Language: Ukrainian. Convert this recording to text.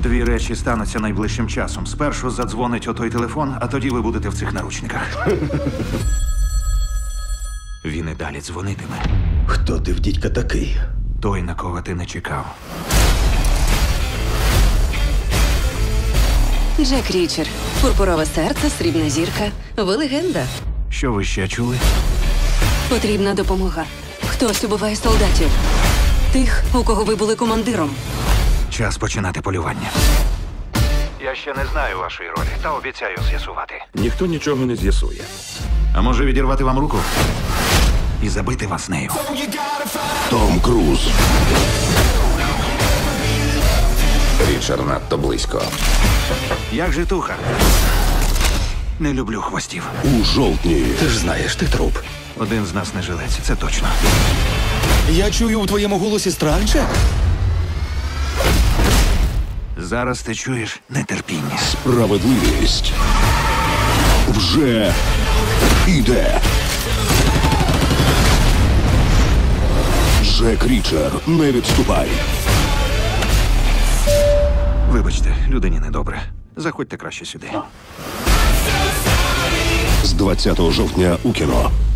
Дві речі стануться найближчим часом. Спершу задзвонить отой телефон, а тоді ви будете в цих наручниках. Він і далі дзвонитиме. Хто ти в дідька такий? Той, на кого ти не чекав. Джек Річер. Пурпурове серце, срібна зірка. Ви легенда. Що ви ще чули? Потрібна допомога. Хтось убиває солдатів. Тих, у кого ви були командиром. Час починати полювання. Я ще не знаю вашої ролі, та обіцяю з'ясувати. Ніхто нічого не з'ясує. А може відірвати вам руку? І забити вас нею. Том Круз. Річард надто близько. Як же туха? Не люблю хвостів. У жовтні. Ти ж знаєш, ти труп. Один з нас не жилець, це точно. Я чую у твоєму голосі страх, Джек? Зараз ти чуєш нетерпіння. Справедливість вже іде. Джек Річер, не відступай. Вибачте, людині недобре. Заходьте краще сюди. З 20 жовтня у кіно.